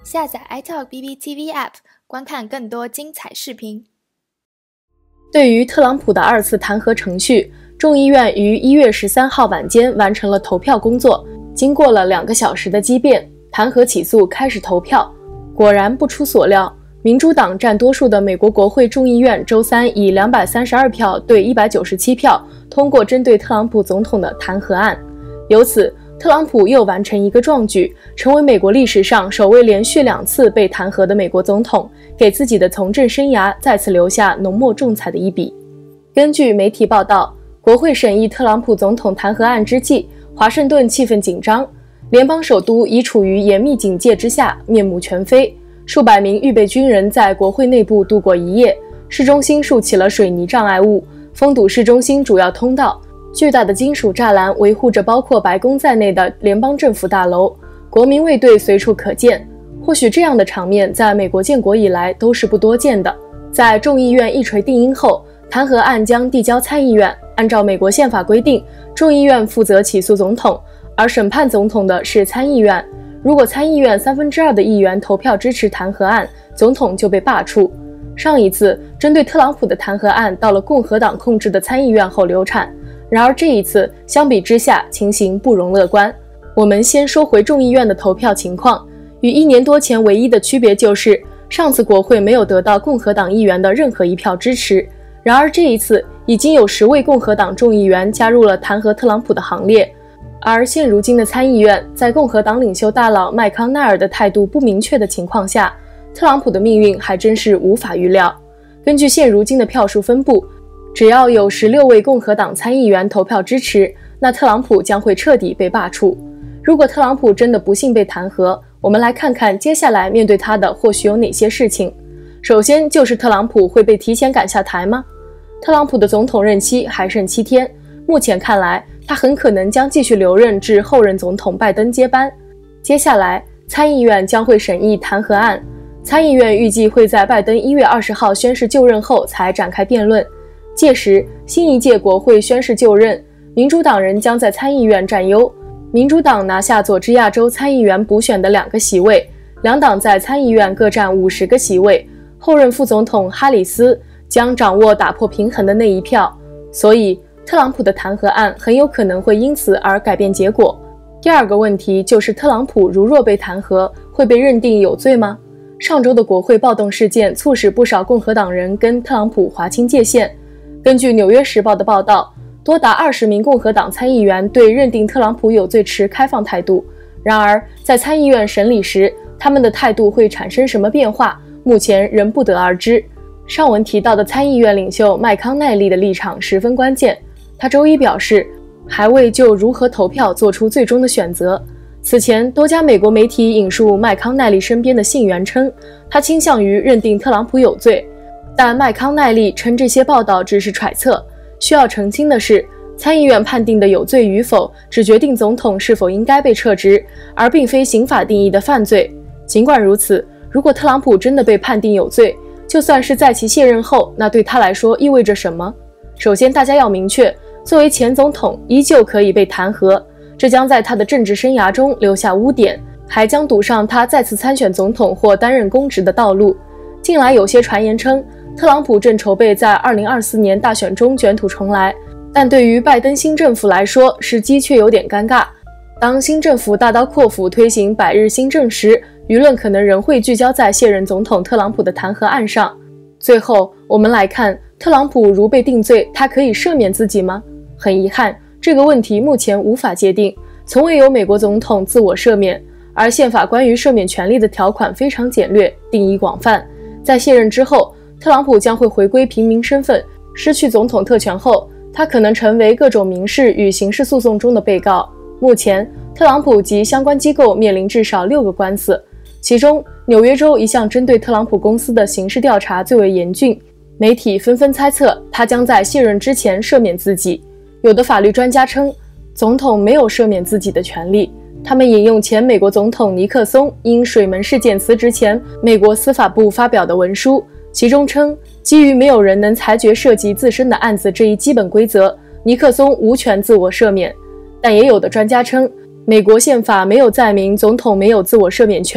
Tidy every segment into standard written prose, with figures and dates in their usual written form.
下载 iTalk BBTV App， 观看更多精彩视频。 对于特朗普的2次弹劾程序，众议院于1月13号晚间完成了投票工作。经过了2个小时的激辩，弹劾起诉开始投票。果然不出所料，民主党占多数的美国国会众议院周三以232票对197票通过针对特朗普总统的弹劾案。由此，特朗普又完成一个壮举，成为美国历史上首位连续2次被弹劾的美国总统，给自己的从政生涯再次留下浓墨重彩的一笔。根据媒体报道，国会审议特朗普总统弹劾案之际，华盛顿气氛紧张，联邦首都已处于严密警戒之下，面目全非。数百名预备军人在国会内部度过一夜，市中心竖起了水泥障碍物，封堵市中心主要通道。巨大的金属栅栏维护着包括白宫在内的联邦政府大楼，国民卫队随处可见。或许这样的场面在美国建国以来都是不多见的。在众议院一锤定音后，弹劾案将递交参议院。按照美国宪法规定，众议院负责起诉总统，而审判总统的是参议院。如果参议院2/3的议员投票支持弹劾案，总统就被罢黜。上一次针对特朗普的弹劾案到了共和党控制的参议院后流产。然而这一次相比之下情形不容乐观。我们先说回众议院的投票情况，与1年多前唯一的区别就是上次国会没有得到共和党议员的任何一票支持，然而这一次已经有10位共和党众议员加入了弹劾特朗普的行列。而现如今的参议院，在共和党领袖大佬麦康奈尔的态度不明确的情况下，特朗普的命运还真是无法预料。根据现如今的票数分布，只要有16位共和党参议员投票支持，那特朗普将会彻底被罢黜。如果特朗普真的不幸被弹劾，我们来看看接下来面对他的或许有哪些事情。首先就是特朗普会被提前赶下台吗？特朗普的总统任期还剩7天，目前看来，他很可能将继续留任至后任总统拜登接班。接下来，参议院将会审议弹劾案，参议院预计会在拜登1月20号宣誓就任后才展开辩论。届时，新一届国会宣誓就任，民主党人将在参议院占优。民主党拿下佐治亚州参议员补选的2个席位，两党在参议院各占50个席位。后任副总统哈里斯将掌握打破平衡的那一票，所以特朗普的弹劾案很有可能会因此而改变结果。第二个问题就是特朗普如若被弹劾，会被认定有罪吗？上周的国会暴动事件促使不少共和党人跟特朗普划清界限。根据《纽约时报》的报道，多达20名共和党参议员对认定特朗普有罪持开放态度。然而，在参议院审理时，他们的态度会产生什么变化，目前仍不得而知。上文提到的参议院领袖麦康奈利的立场十分关键，他周一表示，还未就如何投票做出最终的选择。此前，多家美国媒体引述麦康奈利身边的信源称，他倾向于认定特朗普有罪。但麦康奈利称这些报道只是揣测。需要澄清的是，参议院判定的有罪与否只决定总统是否应该被撤职，而并非刑法定义的犯罪。尽管如此，如果特朗普真的被判定有罪，就算是在其卸任后，那对他来说意味着什么？首先，大家要明确，作为前总统依旧可以被弹劾，这将在他的政治生涯中留下污点，还将堵上他再次参选总统或担任公职的道路。近来有些传言称，特朗普正筹备在2024年大选中卷土重来，但对于拜登新政府来说，时机却有点尴尬。当新政府大刀阔斧推行100日新政时，舆论可能仍会聚焦在卸任总统特朗普的弹劾案上。最后，我们来看，特朗普如被定罪，他可以赦免自己吗？很遗憾，这个问题目前无法界定，从未有美国总统自我赦免，而宪法关于赦免权利的条款非常简略，定义广泛。在卸任之后，特朗普将会回归平民身份，失去总统特权后，他可能成为各种民事与刑事诉讼中的被告。目前，特朗普及相关机构面临至少6个官司，其中纽约州一项针对特朗普公司的刑事调查最为严峻。媒体纷纷猜测他将在卸任之前赦免自己。有的法律专家称，总统没有赦免自己的权利。他们引用前美国总统尼克松因水门事件辞职前，美国司法部发表的文书，其中称，基于没有人能裁决涉及自身的案子这一基本规则，尼克松无权自我赦免。但也有的专家称，美国宪法没有载明总统没有自我赦免权，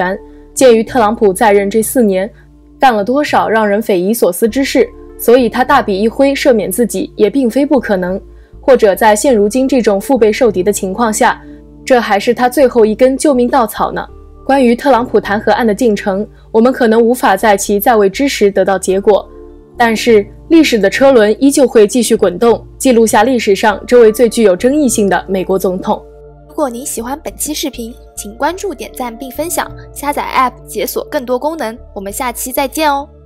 鉴于特朗普在任这4年干了多少让人匪夷所思之事，所以他大笔一挥赦免自己也并非不可能。或者在现如今这种腹背受敌的情况下，这还是他最后一根救命稻草呢。关于特朗普弹劾案的进程，我们可能无法在其在位之时得到结果，但是历史的车轮依旧会继续滚动，记录下历史上这位最具有争议性的美国总统。 如果您喜欢本期视频，请关注、点赞并分享，下载 App 解锁更多功能。我们下期再见哦。